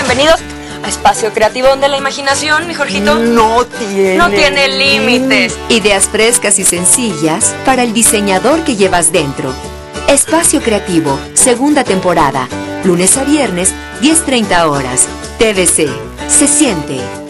bienvenidos a Espacio Creativo, donde la imaginación, mi Jorgito, no tiene límites. Ideas frescas y sencillas para el diseñador que llevas dentro. Espacio Creativo, segunda temporada, lunes a viernes, 10:30 horas. TVC, se siente.